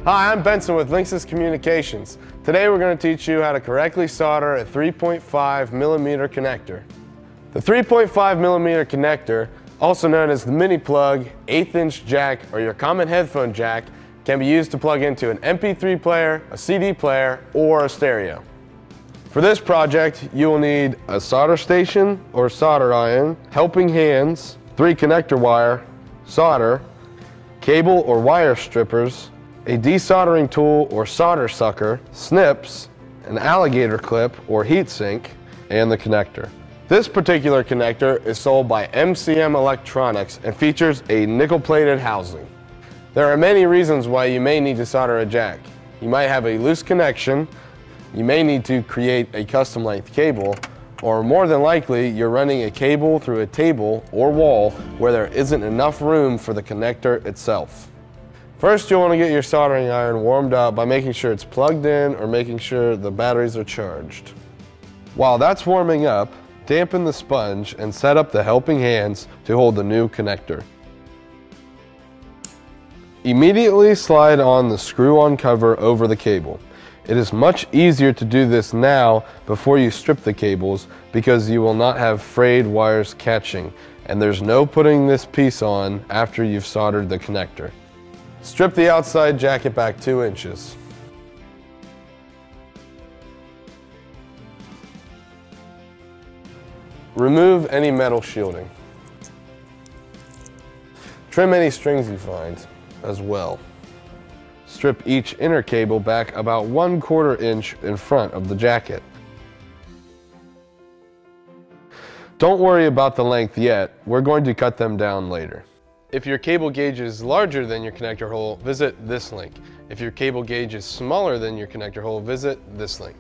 Hi, I'm Benson with Linksys Communications. Today we're going to teach you how to correctly solder a 3.5 millimeter connector. The 3.5 millimeter connector, also known as the mini plug, 1/8 inch jack, or your common headphone jack, can be used to plug into an MP3 player, a CD player, or a stereo. For this project, you will need a solder station or solder iron, helping hands, 3 connector wire, solder, cable or wire strippers, a desoldering tool or solder sucker, snips, an alligator clip or heat sink, and the connector. This particular connector is sold by MCM Electronics and features a nickel-plated housing. There are many reasons why you may need to solder a jack. You might have a loose connection, you may need to create a custom length cable, or more than likely you're running a cable through a table or wall where there isn't enough room for the connector itself. First, you'll want to get your soldering iron warmed up by making sure it's plugged in or making sure the batteries are charged. While that's warming up, dampen the sponge and set up the helping hands to hold the new connector. Immediately slide on the screw-on cover over the cable. It is much easier to do this now before you strip the cables because you will not have frayed wires catching, and there's no putting this piece on after you've soldered the connector. Strip the outside jacket back 2 inches. Remove any metal shielding. Trim any strings you find as well. Strip each inner cable back about 1/4 inch in front of the jacket. Don't worry about the length yet, we're going to cut them down later. If your cable gauge is larger than your connector hole, visit this link. If your cable gauge is smaller than your connector hole, visit this link.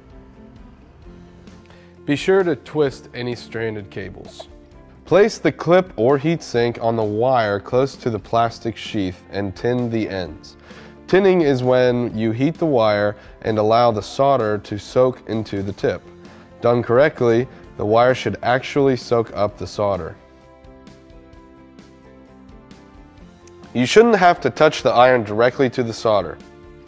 Be sure to twist any stranded cables. Place the clip or heat sink on the wire close to the plastic sheath and tin the ends. Tinning is when you heat the wire and allow the solder to soak into the tip. Done correctly, the wire should actually soak up the solder. You shouldn't have to touch the iron directly to the solder.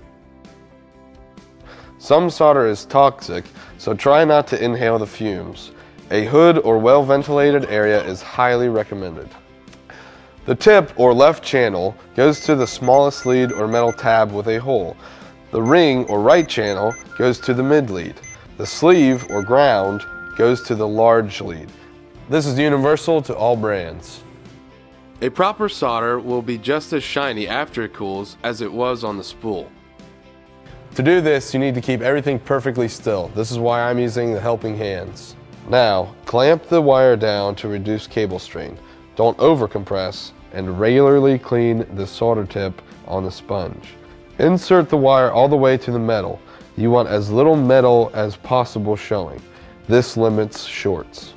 Some solder is toxic, so try not to inhale the fumes. A hood or well-ventilated area is highly recommended. The tip or left channel goes to the smallest lead or metal tab with a hole. The ring or right channel goes to the mid lead. The sleeve or ground goes to the large lead. This is universal to all brands. A proper solder will be just as shiny after it cools as it was on the spool. To do this, you need to keep everything perfectly still. This is why I'm using the helping hands. Now, clamp the wire down to reduce cable strain. Don't overcompress, and regularly clean the solder tip on the sponge. Insert the wire all the way to the metal. You want as little metal as possible showing. This limits shorts.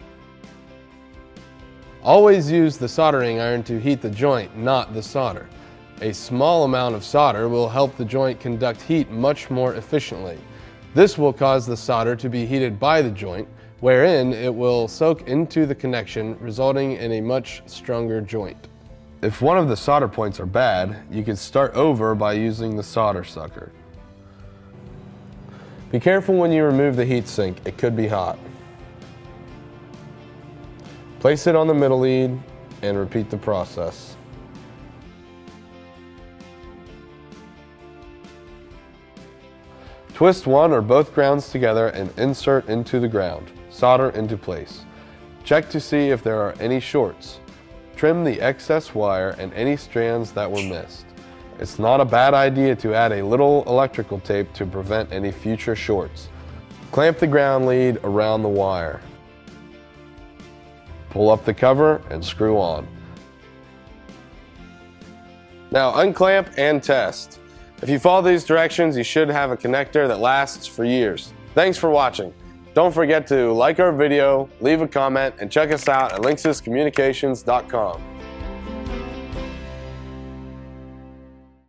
Always use the soldering iron to heat the joint, not the solder. A small amount of solder will help the joint conduct heat much more efficiently. This will cause the solder to be heated by the joint, wherein it will soak into the connection, resulting in a much stronger joint. If one of the solder points are bad, you can start over by using the solder sucker. Be careful when you remove the heat sink, it could be hot. Place it on the middle lead and repeat the process. Twist one or both grounds together and insert into the ground. Solder into place. Check to see if there are any shorts. Trim the excess wire and any strands that were missed. It's not a bad idea to add a little electrical tape to prevent any future shorts. Clamp the ground lead around the wire. Pull up the cover and screw on. Now unclamp and test. If you follow these directions, you should have a connector that lasts for years. Thanks for watching. Don't forget to like our video, leave a comment, and check us out at linksyscommunications.com.